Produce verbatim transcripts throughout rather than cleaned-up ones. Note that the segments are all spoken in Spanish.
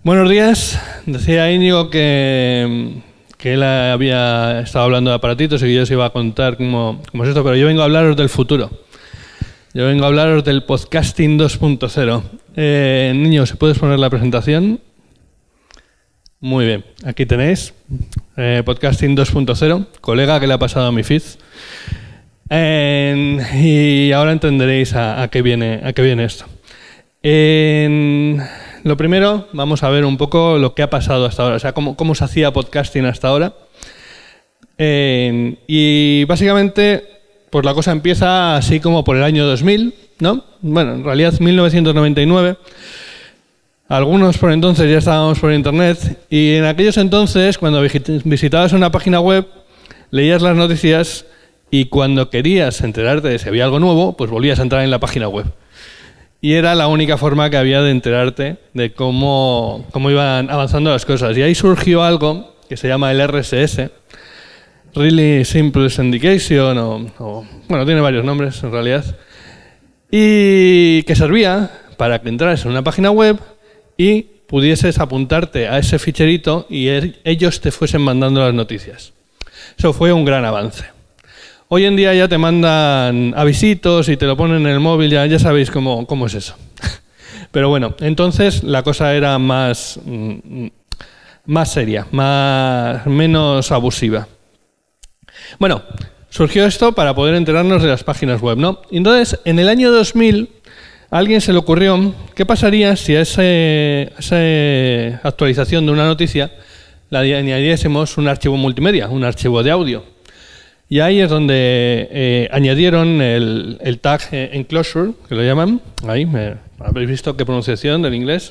Buenos días. Decía Íñigo que, que él había estado hablando de aparatitos y que yo os iba a contar cómo, cómo es esto, pero yo vengo a hablaros del futuro. Yo vengo a hablaros del podcasting dos punto cero. Eh, niño, ¿se puedes poner la presentación? Muy bien, aquí tenéis eh, podcasting dos punto cero, colega que le ha pasado a mi feed. Eh, y ahora entenderéis a, a, qué viene, a qué viene esto. Eh, lo primero, vamos a ver un poco lo que ha pasado hasta ahora, o sea, cómo, cómo se hacía podcasting hasta ahora. Eh, y básicamente, pues la cosa empieza así como por el año dos mil, ¿no? Bueno, en realidad mil novecientos noventa y nueve. Algunos por entonces ya estábamos por internet y en aquellos entonces, cuando visitabas una página web, leías las noticias y cuando querías enterarte de si había algo nuevo, pues volvías a entrar en la página web. Y era la única forma que había de enterarte de cómo, cómo iban avanzando las cosas. Y ahí surgió algo que se llama el R S S, Really Simple Syndication, o, o bueno, tiene varios nombres en realidad, y que servía para que entraras en una página web y pudieses apuntarte a ese ficherito y ellos te fuesen mandando las noticias. Eso fue un gran avance. Hoy en día ya te mandan avisitos y te lo ponen en el móvil, ya, ya sabéis cómo, cómo es eso. Pero bueno, entonces la cosa era más, más seria, más, menos abusiva. Bueno, surgió esto para poder enterarnos de las páginas web, ¿no? Entonces, en el año dos mil, a alguien se le ocurrió qué pasaría si a ese, esa actualización de una noticia le añadiésemos un archivo multimedia, un archivo de audio. Y ahí es donde eh, añadieron el, el tag eh, enclosure, que lo llaman. Ahí, me, ¿habéis visto qué pronunciación del inglés?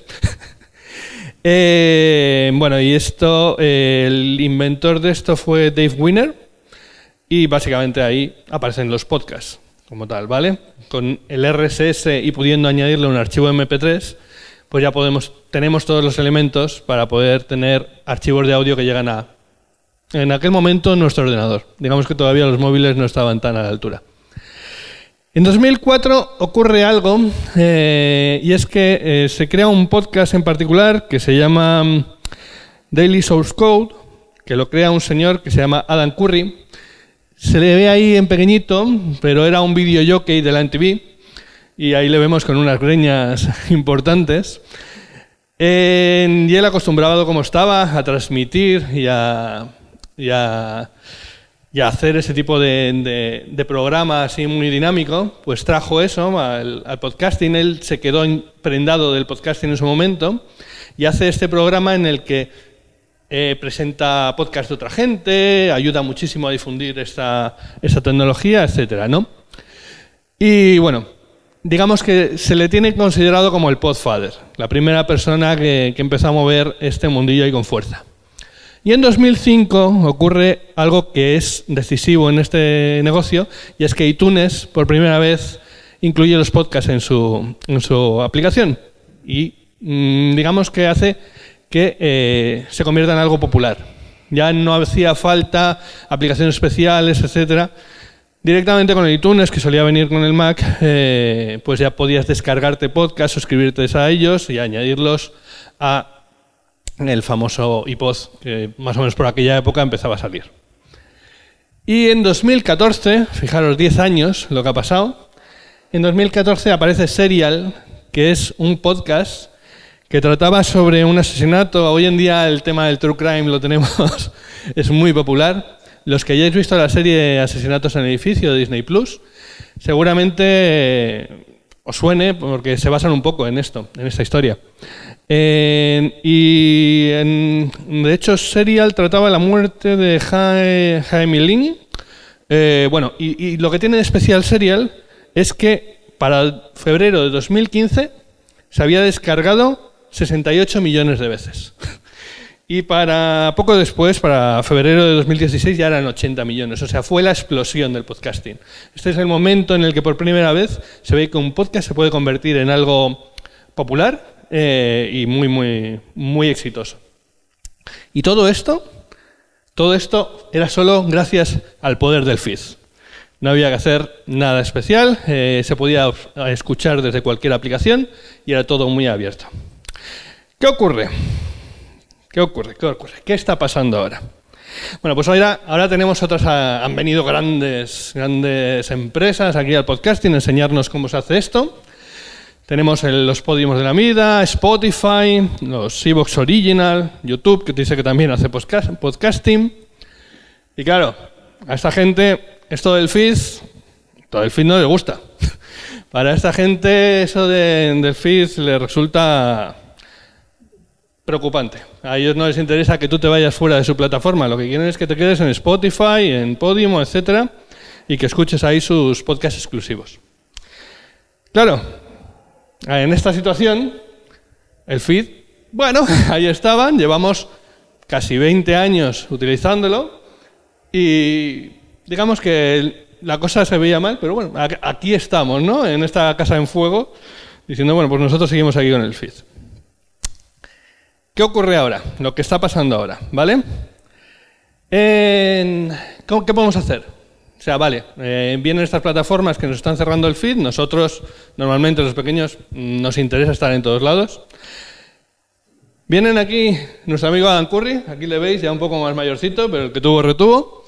eh, bueno, y esto, eh, el inventor de esto fue Dave Wiener. Y básicamente ahí aparecen los podcasts, como tal, ¿vale? Con el R S S y pudiendo añadirle un archivo eme pe tres, pues ya podemos, tenemos todos los elementos para poder tener archivos de audio que llegan a... En aquel momento nuestro ordenador. Digamos que todavía los móviles no estaban tan a la altura. En dos mil cuatro ocurre algo eh, y es que eh, se crea un podcast en particular que se llama Daily Source Code, que lo crea un señor que se llama Adam Curry. Se le ve ahí en pequeñito, pero era un video jockey de la eme te ve y ahí le vemos con unas greñas importantes. Eh, y él acostumbrado como estaba a transmitir y a... Y a, y a hacer ese tipo de, de, de programa así muy dinámico, pues trajo eso al, al podcasting. Él se quedó prendado del podcasting en su momento y hace este programa en el que eh, presenta podcast de otra gente, ayuda muchísimo a difundir esta, esta tecnología, etcétera, ¿no? Y bueno, digamos que se le tiene considerado como el podfather, la primera persona que, que empezó a mover este mundillo ahí con fuerza. Y en dos mil cinco ocurre algo que es decisivo en este negocio, y es que iTunes, por primera vez, incluye los podcasts en su, en su aplicación. Y mmm, digamos que hace que eh, se convierta en algo popular. Ya no hacía falta aplicaciones especiales, etcétera. Directamente con el iTunes, que solía venir con el Mac, eh, pues ya podías descargarte podcasts, suscribirte a ellos y añadirlos a el famoso iPod, que más o menos por aquella época empezaba a salir. Y en dos mil catorce, fijaros, diez años lo que ha pasado, en dos mil catorce aparece Serial, que es un podcast que trataba sobre un asesinato. Hoy en día el tema del true crime lo tenemos, es muy popular. Los que hayáis visto la serie Asesinatos en el Edificio de Disney Plus, seguramente eh, os suene porque se basan un poco en esto, en esta historia. Eh, y en, de hecho Serial trataba la muerte de Jae, Jaime Lin. Eh, bueno, y, y lo que tiene de especial Serial es que para febrero de dos mil quince se había descargado sesenta y ocho millones de veces. Y para poco después, para febrero de dos mil dieciséis, ya eran ochenta millones. O sea, fue la explosión del podcasting. Este es el momento en el que por primera vez se ve que un podcast se puede convertir en algo popular eh, y muy, muy, muy exitoso. Y todo esto, todo esto era solo gracias al poder del feed. No había que hacer nada especial, eh, se podía escuchar desde cualquier aplicación y era todo muy abierto. ¿Qué ocurre? ¿Qué ocurre? ¿Qué ocurre? ¿Qué está pasando ahora? Bueno, pues ahora, ahora tenemos otras, han venido grandes, grandes empresas aquí al podcasting a enseñarnos cómo se hace esto. Tenemos el, los Podiums de la vida, Spotify, los Evox Original, YouTube, que te dice que también hace podcast, podcasting. Y claro, a esta gente esto del feed, todo el feed no le gusta. Para esta gente eso de, del feed le resulta preocupante. A ellos no les interesa que tú te vayas fuera de su plataforma. Lo que quieren es que te quedes en Spotify, en Podimo, etcétera, y que escuches ahí sus podcasts exclusivos. Claro, en esta situación, el feed, bueno, ahí estaban, llevamos casi veinte años utilizándolo y digamos que la cosa se veía mal, pero bueno, aquí estamos, ¿no? En esta casa en fuego, diciendo, bueno, pues nosotros seguimos aquí con el feed. ¿Qué ocurre ahora? Lo que está pasando ahora, ¿vale? En... ¿Qué podemos hacer? O sea, vale, eh, vienen estas plataformas que nos están cerrando el feed, nosotros, normalmente los pequeños, nos interesa estar en todos lados. Vienen aquí nuestro amigo Adam Curry, aquí le veis, ya un poco más mayorcito, pero el que tuvo retuvo.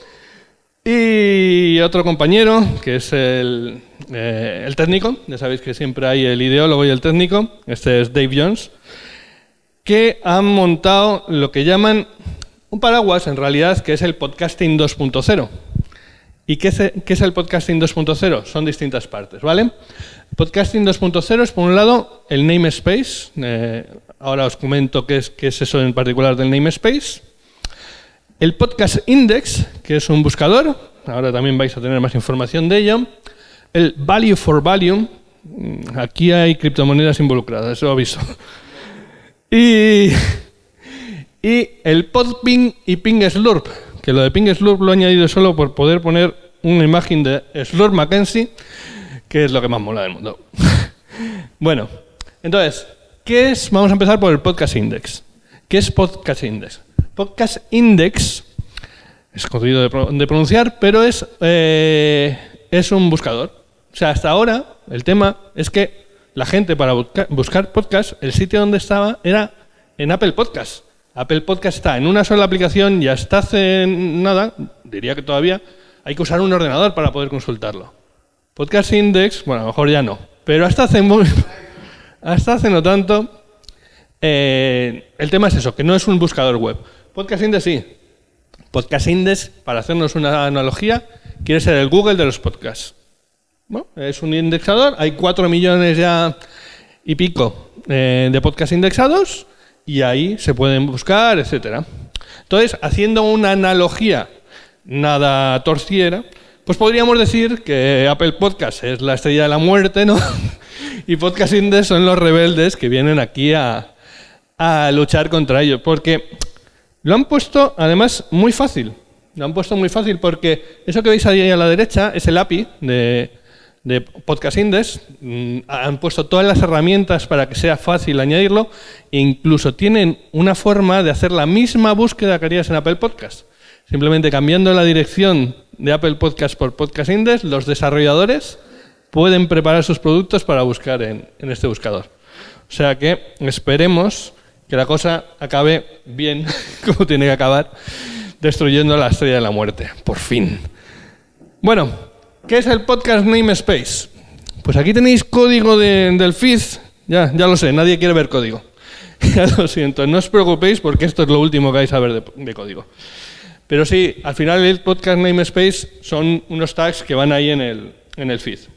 Y otro compañero, que es el, eh, el técnico, ya sabéis que siempre hay el ideólogo y el técnico, este es Dave Jones, que han montado lo que llaman un paraguas, en realidad, que es el podcasting dos punto cero. ¿Y qué es, qué es el podcasting dos punto cero? Son distintas partes, ¿vale? Podcasting dos punto cero es, por un lado, el namespace. Eh, ahora os comento qué es, qué es eso en particular del namespace. El podcast index, que es un buscador. Ahora también vais a tener más información de ello. El value for value. Aquí hay criptomonedas involucradas, eso aviso. Y, y el podping y ping slurp, que lo de ping slurp lo he añadido solo por poder poner una imagen de Slurp Mackenzie, que es lo que más mola del mundo. Bueno, entonces, ¿qué es? Vamos a empezar por el podcast index. ¿Qué es podcast index? Podcast index es jodido de, pro de pronunciar, pero es, eh, es un buscador. O sea, hasta ahora el tema es que la gente para buscar, buscar podcast, el sitio donde estaba era en Apple Podcast. Apple Podcast está en una sola aplicación y hasta hace nada, diría que todavía, hay que usar un ordenador para poder consultarlo. Podcast Index, bueno, a lo mejor ya no, pero hasta hace, muy, hasta hace no tanto, eh, el tema es eso, que no es un buscador web. Podcast Index sí. Podcast Index, para hacernos una analogía, quiere ser el Google de los podcasts. Bueno, es un indexador, hay cuatro millones ya y pico eh, de podcasts indexados y ahí se pueden buscar, etcétera. Entonces, haciendo una analogía nada torciera, pues podríamos decir que Apple Podcast es la estrella de la muerte, ¿no? Y Podcast Index son los rebeldes que vienen aquí a, a luchar contra ellos, porque lo han puesto, además, muy fácil. Lo han puesto muy fácil porque eso que veis ahí a la derecha es el A P I de... de Podcast Index, han puesto todas las herramientas para que sea fácil añadirlo e incluso tienen una forma de hacer la misma búsqueda que harías en Apple Podcast. Simplemente cambiando la dirección de Apple Podcast por Podcast Index, los desarrolladores pueden preparar sus productos para buscar en, en este buscador. O sea que esperemos que la cosa acabe bien, como tiene que acabar, destruyendo la estrella de la muerte, por fin. Bueno, ¿qué es el podcast namespace? Pues aquí tenéis código de, del feed. Ya, ya lo sé, nadie quiere ver código. Ya lo siento, no os preocupéis porque esto es lo último que vais a ver de, de código. Pero sí, al final el podcast namespace son unos tags que van ahí en el, en el feed.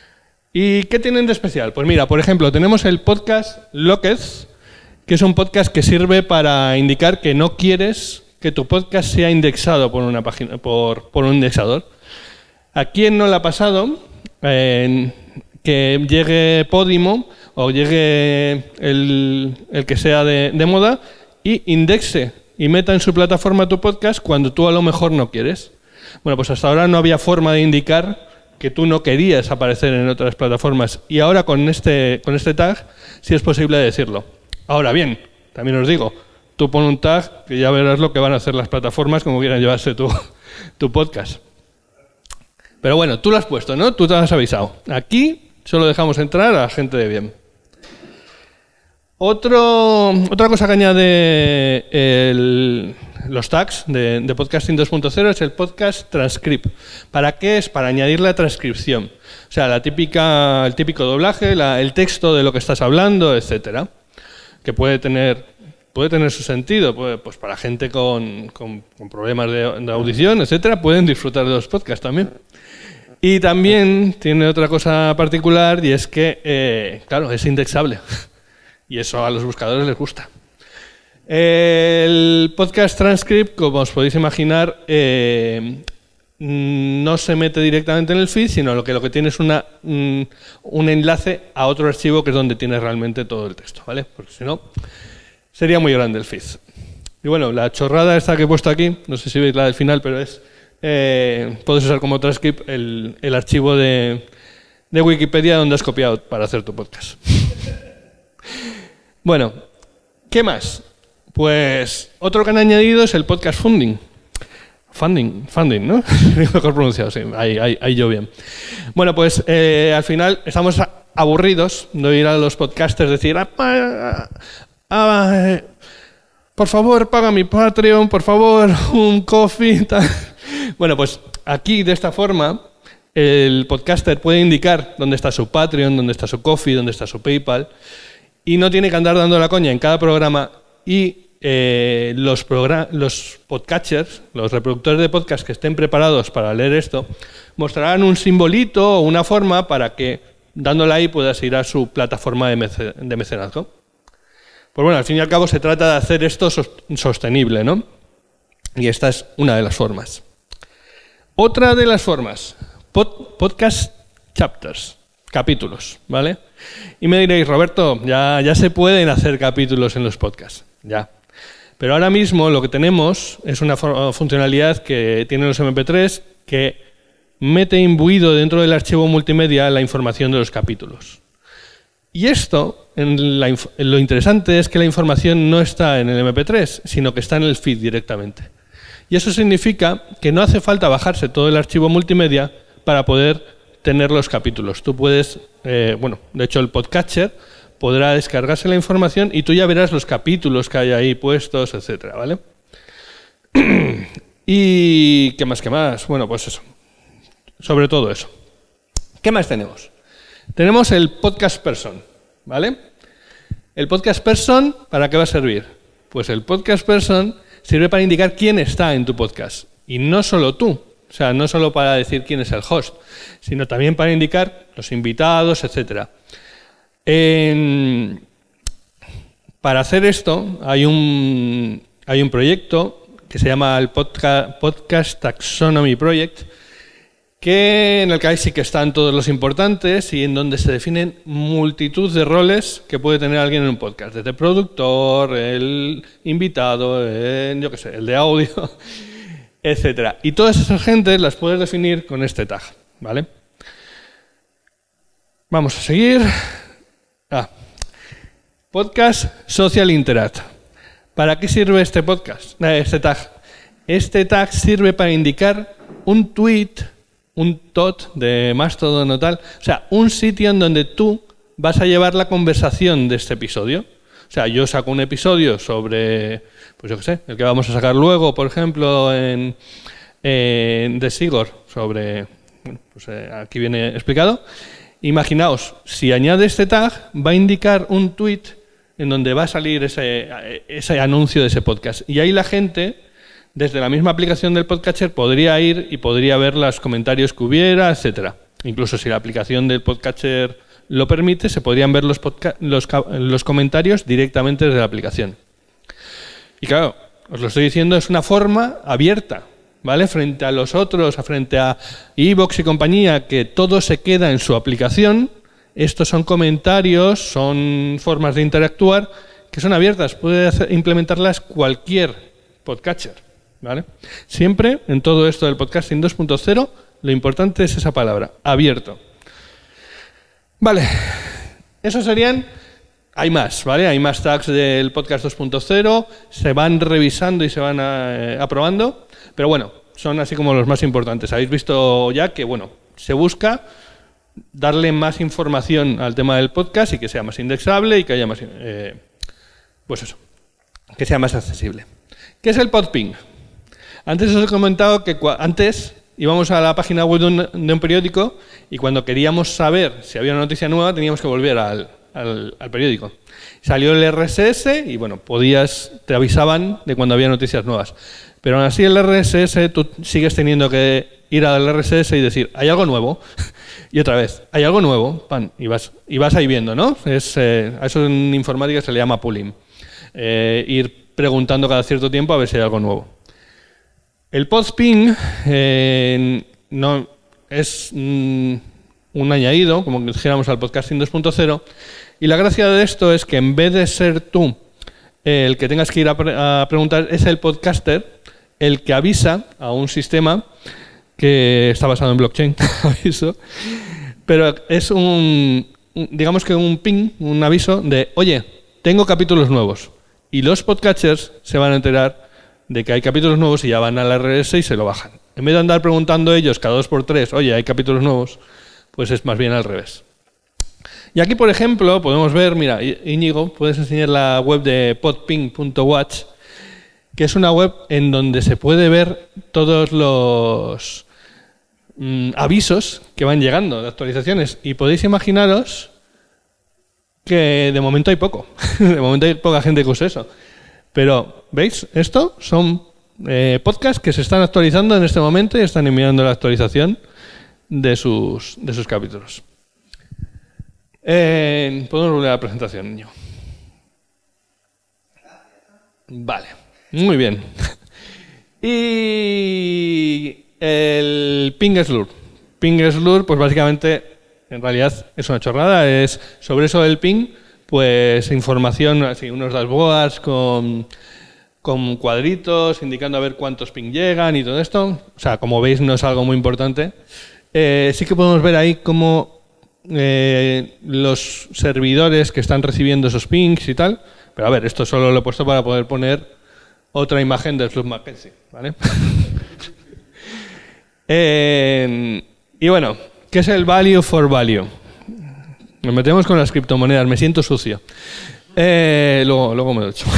¿Y qué tienen de especial? Pues mira, por ejemplo, tenemos el podcast Locked, que es un podcast que sirve para indicar que no quieres que tu podcast sea indexado por una página, por, por un indexador. ¿A quién no le ha pasado eh, que llegue Podimo o llegue el, el que sea de, de moda y indexe y meta en su plataforma tu podcast cuando tú a lo mejor no quieres? Bueno, pues hasta ahora no había forma de indicar que tú no querías aparecer en otras plataformas y ahora con este, con este tag sí es posible decirlo. Ahora bien, también os digo, tú pon un tag que ya verás lo que van a hacer las plataformas como quieran llevarse tu, tu podcast. Pero bueno, tú lo has puesto, ¿no? Tú te has avisado. Aquí solo dejamos entrar a la gente de bien. Otro, otra cosa que añade el, los tags de, de Podcasting dos punto cero es el Podcast Transcript. ¿Para qué es? Para añadir la transcripción. O sea, la típica, el típico doblaje, la, el texto de lo que estás hablando, etcétera. Que puede tener, puede tener su sentido. Puede, pues para gente con, con, con problemas de, de audición, etcétera, pueden disfrutar de los podcasts también. Y también tiene otra cosa particular y es que, eh, claro, es indexable. Y eso a los buscadores les gusta. El Podcast Transcript, como os podéis imaginar, eh, no se mete directamente en el feed, sino lo que, lo que tiene es una, un, un enlace a otro archivo que es donde tiene realmente todo el texto, ¿vale? Porque si no, sería muy grande el feed. Y bueno, la chorrada esta que he puesto aquí, no sé si veis la del final, pero es, eh, puedes usar como transcript el, el archivo de, de Wikipedia donde has copiado para hacer tu podcast. Bueno, ¿qué más? Pues otro que han añadido es el podcast funding. Funding, funding, ¿no? Mejor pronunciado, sí, ahí, ahí, ahí yo bien. Bueno, pues eh, al final estamos aburridos de oír a los podcasters decir ah, ah, ah, eh, por favor, paga mi Patreon, por favor, un coffee, tal. Bueno, pues aquí de esta forma el podcaster puede indicar dónde está su Patreon, dónde está su coffee, dónde está su PayPal. Y no tiene que andar dando la coña en cada programa y eh, los, los podcatchers, los reproductores de podcast que estén preparados para leer esto, mostrarán un simbolito o una forma para que, dándole ahí, puedas ir a su plataforma de, mece de mecenazgo. Pues bueno, al fin y al cabo se trata de hacer esto sostenible, ¿no? Y esta es una de las formas. Otra de las formas, pod podcast chapters. Capítulos, ¿vale? Y me diréis, Roberto, ya, ya se pueden hacer capítulos en los podcasts, ya. Pero ahora mismo lo que tenemos es una funcionalidad que tienen los eme pe tres que mete imbuido dentro del archivo multimedia la información de los capítulos. Y esto, en la, en lo interesante es que la información no está en el eme pe tres, sino que está en el feed directamente. Y eso significa que no hace falta bajarse todo el archivo multimedia para poder tener los capítulos. Tú puedes, eh, bueno, de hecho el podcatcher podrá descargarse la información y tú ya verás los capítulos que hay ahí puestos, etcétera, ¿vale? Y ¿qué más, qué más? Bueno, pues eso. Sobre todo eso. ¿Qué más tenemos? Tenemos el podcast person, ¿vale? El podcast person, ¿para qué va a servir? Pues el podcast person sirve para indicar quién está en tu podcast. Y no solo tú. O sea, no solo para decir quién es el host, sino también para indicar los invitados, etcétera. En... Para hacer esto hay un, hay un proyecto que se llama el Podca... Podcast Taxonomy Project, que en el que ahí sí que están todos los importantes y en donde se definen multitud de roles que puede tener alguien en un podcast, desde productor, el invitado, el, yo qué sé, el de audio, etcétera. Y todas esas gentes las puedes definir con este tag, ¿vale? Vamos a seguir. Ah. Podcast Social Interact. ¿Para qué sirve este podcast? Eh, este tag. Este tag sirve para indicar un tweet, un tot de Mastodon o tal. O sea, un sitio en donde tú vas a llevar la conversación de este episodio. O sea, yo saco un episodio sobre, pues yo qué sé, el que vamos a sacar luego, por ejemplo, en, en de Sigor, sobre, bueno, pues eh, aquí viene explicado. Imaginaos, si añade este tag, va a indicar un tweet en donde va a salir ese, ese anuncio de ese podcast. Y ahí la gente, desde la misma aplicación del podcatcher, podría ir y podría ver los comentarios que hubiera, etcétera. Incluso si la aplicación del podcatcher lo permite, se podrían ver los, los, los comentarios directamente desde la aplicación. Y claro, os lo estoy diciendo, es una forma abierta, ¿vale? Frente a los otros, frente a iVoox y compañía, que todo se queda en su aplicación, estos son comentarios, son formas de interactuar que son abiertas, puede hacer, implementarlas cualquier podcatcher, ¿vale? Siempre, en todo esto del podcasting dos punto cero, lo importante es esa palabra, abierto. Vale, esos serían, hay más, ¿vale? Hay más tags del podcast dos punto cero, se van revisando y se van eh, aprobando, pero bueno, son así como los más importantes. Habéis visto ya que, bueno, se busca darle más información al tema del podcast y que sea más indexable y que haya más, eh, pues eso, que sea más accesible. ¿Qué es el Podping? Antes os he comentado que antes íbamos a la página web de un, de un periódico y cuando queríamos saber si había una noticia nueva teníamos que volver al, al, al periódico. Salió el R S S y bueno, podías, te avisaban de cuando había noticias nuevas. Pero aún así el R S S tú sigues teniendo que ir al R S S y decir, ¿hay algo nuevo? Y otra vez, ¿hay algo nuevo? Pan, y vas, y vas ahí viendo, ¿no? Es, eh, a eso en informática se le llama pooling. Eh, ir preguntando cada cierto tiempo a ver si hay algo nuevo. El Podping eh, no, es mm, un añadido, como que dijéramos al podcasting dos punto cero, y la gracia de esto es que en vez de ser tú eh, el que tengas que ir a, pre a preguntar, es el podcaster el que avisa a un sistema que está basado en blockchain, aviso, pero es un, un, digamos que un ping, un aviso de, oye, tengo capítulos nuevos, y los podcasters se van a enterar de que hay capítulos nuevos y ya van al R S S y se lo bajan. En vez de andar preguntando ellos cada dos por tres, oye, hay capítulos nuevos, pues es más bien al revés. Y aquí, por ejemplo, podemos ver, mira, Íñigo, puedes enseñar la web de podping punto watch, que es una web en donde se puede ver todos los mm, avisos que van llegando de actualizaciones. Y podéis imaginaros que de momento hay poco. De momento hay poca gente que use eso. Pero, ¿veis? Esto son eh, podcasts que se están actualizando en este momento y están enviando la actualización de sus, de sus capítulos. Eh, Podemos volver a la presentación, niño. Vale, muy bien. Y el Ping-Slur. Ping-Slur, pues básicamente, en realidad es una chorrada. Es sobre eso del ping, pues información, así, unos dashboards con, con cuadritos indicando a ver cuántos ping llegan y todo esto. O sea, como veis, no es algo muy importante. Eh, sí que podemos ver ahí cómo eh, los servidores que están recibiendo esos pings y tal. Pero a ver, esto solo lo he puesto para poder poner otra imagen del Slug Mackenzie, ¿vale? eh, y bueno, ¿qué es el Value for Value? Nos metemos con las criptomonedas, me siento sucio. Eh, luego, luego me lo echo.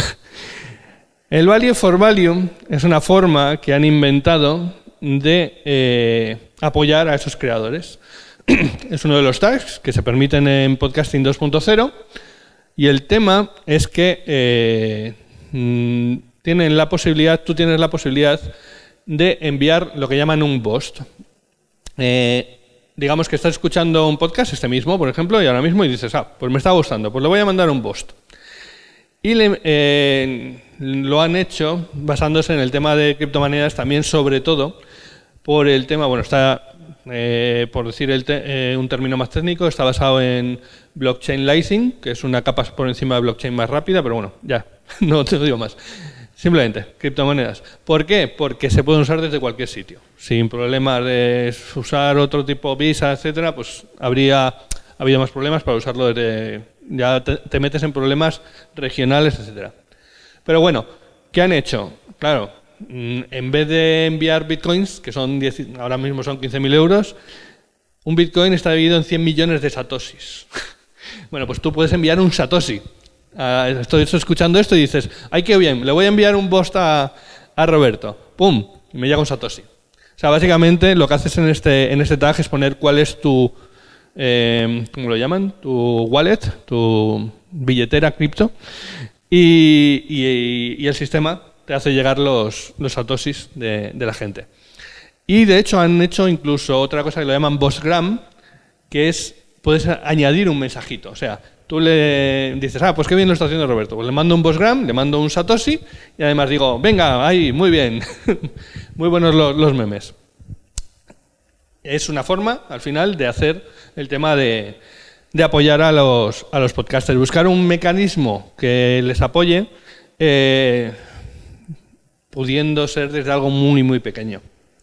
El Value for Value es una forma que han inventado de eh, apoyar a esos creadores. Es uno de los tags que se permiten en Podcasting dos punto cero y el tema es que eh, mmm, tienen la posibilidad, tú tienes la posibilidad de enviar lo que llaman un boost. Eh, digamos que estás escuchando un podcast, este mismo, por ejemplo, y ahora mismo y dices, ah, pues me está gustando, pues le voy a mandar un boost. Y le, eh, lo han hecho basándose en el tema de criptomonedas también, sobre todo, por el tema, bueno, está... Eh, por decir el te eh, un término más técnico, está basado en blockchain lightning, que es una capa por encima de blockchain más rápida, pero bueno, ya, no te lo digo más. Simplemente, criptomonedas. ¿Por qué? Porque se pueden usar desde cualquier sitio. Sin problemas de usar otro tipo Visa, etcétera, pues habría habido más problemas para usarlo desde... Ya te, te metes en problemas regionales, etcétera. Pero bueno, ¿qué han hecho? Claro, en vez de enviar bitcoins, que son diez, ahora mismo son quince mil euros, un bitcoin está dividido en cien millones de satoshis. Bueno, pues tú puedes enviar un satoshi. Uh, estoy escuchando esto y dices, ¡ay, qué bien! Le voy a enviar un boost a, a Roberto. ¡Pum! Y me llega un satoshi. O sea, básicamente lo que haces en este, en este tag es poner cuál es tu, eh, ¿cómo lo llaman? Tu wallet, tu billetera cripto, y, y, y el sistema te hace llegar los, los satoshis de, de la gente. Y de hecho han hecho incluso otra cosa que lo llaman Bossgram, que es, puedes añadir un mensajito. O sea, tú le dices, ah, pues qué bien lo está haciendo Roberto. Pues le mando un Bossgram, le mando un satoshi y además digo, venga, ahí, muy bien. Muy buenos los, los memes. Es una forma, al final, de hacer el tema de, de apoyar a los, a los podcasters. Buscar un mecanismo que les apoye, eh, pudiendo ser desde algo muy, muy pequeño.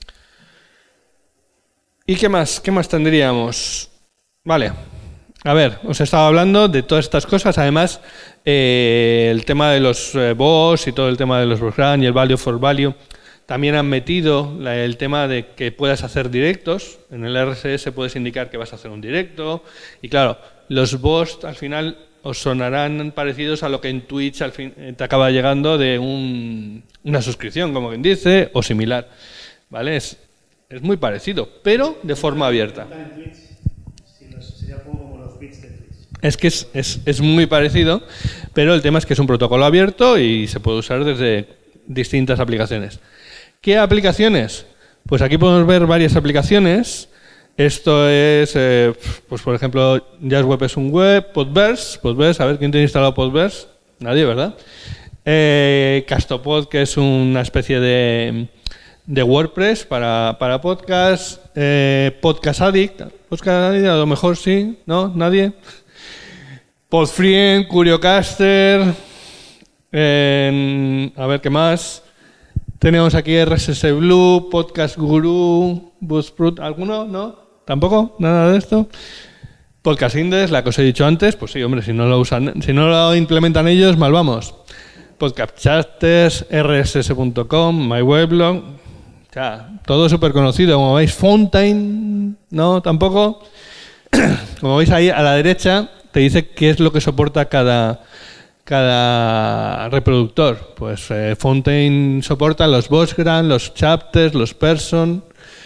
¿Y qué más? ¿Qué más tendríamos? Vale. A ver, os he estado hablando de todas estas cosas. Además, eh, el tema de los eh, bots y todo el tema de los Bossgram y el Value for Value. También han metido la, el tema de que puedas hacer directos. En el R S S puedes indicar que vas a hacer un directo. Y claro, los bots al final os sonarán parecidos a lo que en Twitch al fin te acaba llegando de un, una suscripción, como quien dice, o similar. ¿Vale? Es, es muy parecido, pero de forma abierta. Es que es, es, es muy parecido, pero el tema es que es un protocolo abierto y se puede usar desde distintas aplicaciones. ¿Qué aplicaciones? Pues aquí podemos ver varias aplicaciones. Esto es, eh, pues por ejemplo, JazzWeb es un web, Podverse, Podverse, a ver, ¿quién tiene instalado Podverse? Nadie, ¿verdad? Eh, Castopod, que es una especie de, de WordPress para, para podcast. Eh, Podcast Addict, Podcast Addict, a lo mejor sí, ¿no? ¿Nadie? Podfriend, Curiocaster, eh, a ver qué más. Tenemos aquí R S S Blue, Podcast Guru, Buzzsprout, ¿alguno? ¿No? ¿Tampoco? ¿Nada de esto? Podcast Index, la que os he dicho antes, pues sí, hombre, si no lo usan, si no lo implementan ellos, mal vamos. Podcast Chapters, R S S punto com, MyWeblog, o sea, todo súper conocido. Como veis, Fountain, ¿no? Tampoco. Como veis ahí a la derecha, te dice qué es lo que soporta cada, cada reproductor. Pues eh, Fountain soporta los Postgram, los Chapters, los Person.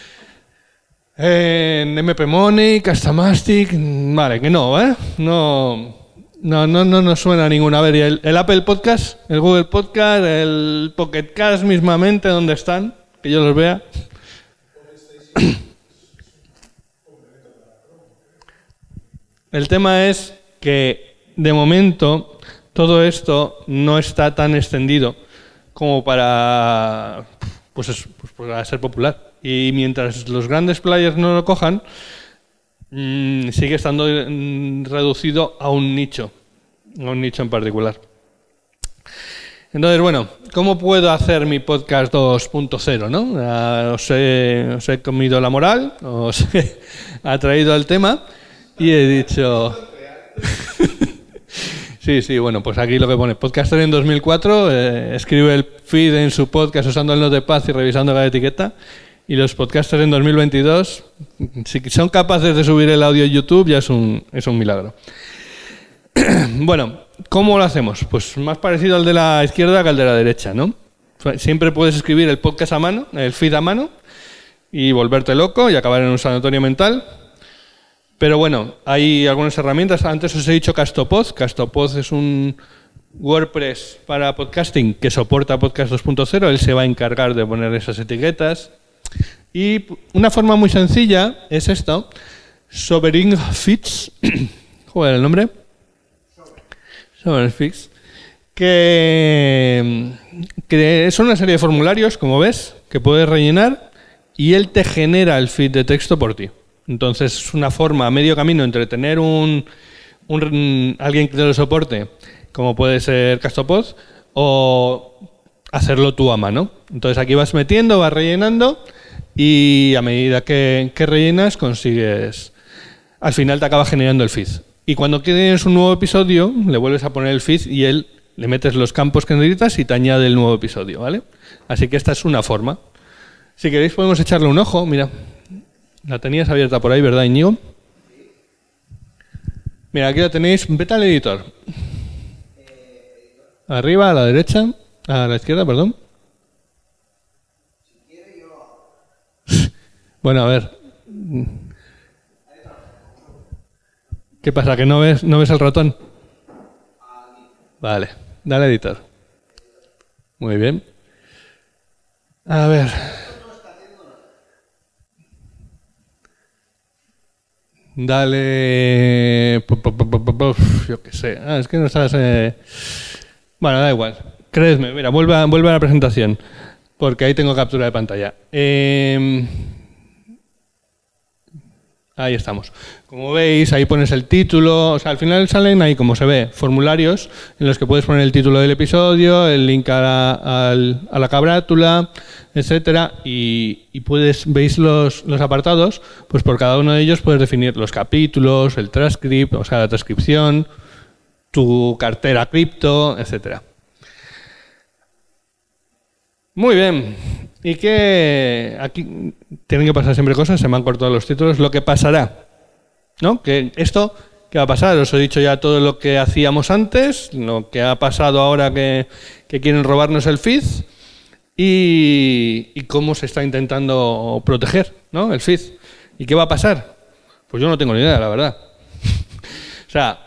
En M P Money, Customastic, vale, que no, ¿eh? No, no, no, no nos suena ninguna. A ver, ¿y el, el Apple Podcast, el Google Podcast, el Pocket Cast mismamente, dónde están? Que yo los vea. El tema es que, de momento, todo esto no está tan extendido como para, pues, pues para ser popular. Y mientras los grandes players no lo cojan, mmm, sigue estando mmm, reducido a un nicho, a un nicho en particular. Entonces, bueno, ¿cómo puedo hacer mi podcast dos punto cero? ¿no? Uh, os, he, os he comido la moral, os he atraído al tema y he dicho... Sí, sí, bueno, pues aquí lo que pone, podcaster en dos mil cuatro, eh, escribe el feed en su podcast usando el Notepad y revisando cada etiqueta. Y los podcasters en dos mil veintidós, si son capaces de subir el audio a YouTube, ya es un, es un milagro. Bueno, ¿cómo lo hacemos? Pues más parecido al de la izquierda que al de la derecha, ¿no? Siempre puedes escribir el podcast a mano, el feed a mano, y volverte loco y acabar en un sanatorio mental. Pero bueno, hay algunas herramientas. Antes os he dicho Castopod. Castopod es un WordPress para podcasting que soporta Podcast dos punto cero. Él se va a encargar de poner esas etiquetas. Y una forma muy sencilla es esto, Sovereign Feeds, joder el nombre, Sovereign Feeds, que, que es una serie de formularios, como ves, que puedes rellenar y él te genera el feed de texto por ti. Entonces es una forma a medio camino entre tener un, un alguien que te lo soporte, como puede ser Castopod, o hacerlo tú a mano. Entonces aquí vas metiendo, vas rellenando y a medida que, que rellenas consigues, al final te acaba generando el feed. Y cuando tienes un nuevo episodio le vuelves a poner el feed y él le metes los campos que necesitas y te añade el nuevo episodio, ¿vale? Así que esta es una forma. Si queréis podemos echarle un ojo, mira. La tenías abierta por ahí, ¿verdad, Íñigo? Mira, aquí la tenéis, vete al editor. Arriba, a la derecha, a la izquierda, perdón. Bueno, a ver. ¿Qué pasa? ¿Que no ves, no ves el ratón? Vale, dale editor. Muy bien. A ver. Dale... Yo qué sé. Ah, es que no estás... Eh... Bueno, da igual. Créeme, mira, vuelve a, vuelve a la presentación. Porque ahí tengo captura de pantalla. Eh... Ahí estamos. Como veis, ahí pones el título. O sea, al final salen ahí, como se ve, formularios en los que puedes poner el título del episodio, el link a la, a, a la carátula, etcétera. Y, y puedes, veis los, los apartados, pues por cada uno de ellos puedes definir los capítulos, el transcript, o sea, la transcripción, tu cartera cripto, etcétera. Muy bien. Y que aquí tienen que pasar siempre cosas, se me han cortado los títulos. Lo que pasará, ¿no? Que esto ¿qué va a pasar? Os he dicho ya todo lo que hacíamos antes, lo que ha pasado ahora que, que quieren robarnos el feed y, y cómo se está intentando proteger, ¿no?, el feed. ¿Y qué va a pasar? Pues yo no tengo ni idea, la verdad. O sea,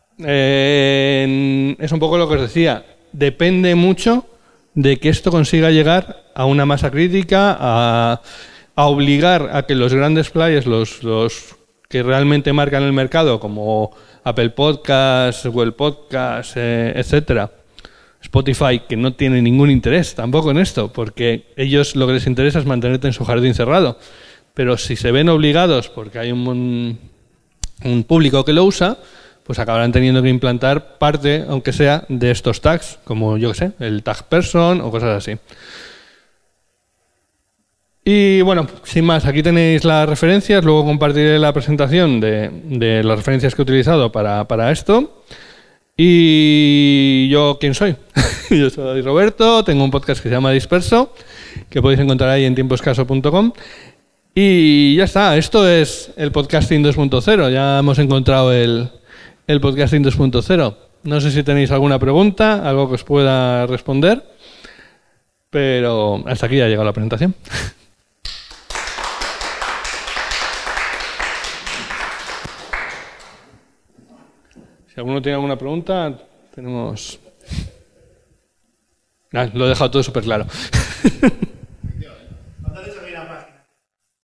eh, es un poco lo que os decía. Depende mucho de que esto consiga llegar a una masa crítica, a, a obligar a que los grandes players, los, los que realmente marcan el mercado, como Apple Podcasts, Google Podcasts, eh, etcétera, Spotify, que no tiene ningún interés tampoco en esto, porque ellos lo que les interesa es mantenerte en su jardín cerrado. Pero si se ven obligados, porque hay un, un público que lo usa, pues acabarán teniendo que implantar parte, aunque sea, de estos tags, como yo que sé, el tag person o cosas así. Y bueno, sin más, aquí tenéis las referencias, luego compartiré la presentación de, de las referencias que he utilizado para, para esto. Y yo, ¿quién soy? Yo soy Roberto, tengo un podcast que se llama Disperso, que podéis encontrar ahí en tiempo escaso punto com. Y ya está, esto es el podcasting dos punto cero, ya hemos encontrado el, el podcasting dos punto cero. No sé si tenéis alguna pregunta, algo que os pueda responder, pero hasta aquí ya ha llegado la presentación. Si alguno tiene alguna pregunta, tenemos... Ah, lo he dejado todo súper claro.